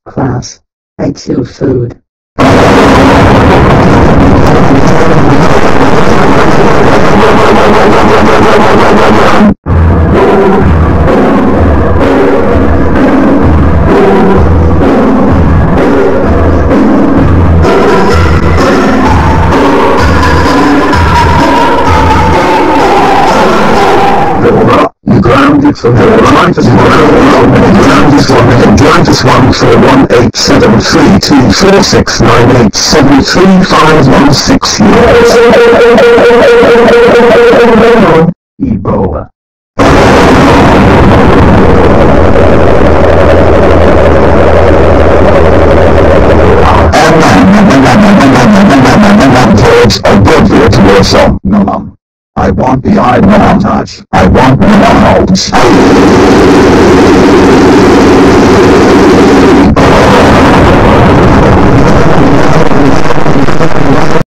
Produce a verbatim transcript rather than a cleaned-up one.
Class. I chew food. Dora, you grounded for Dora minus one. Grounded one and grounded one four one eight seven three two four six nine eight seven three five one six years. Ebola. Towards a good view towards some. No, mum. I want the eye montage. I want the montage.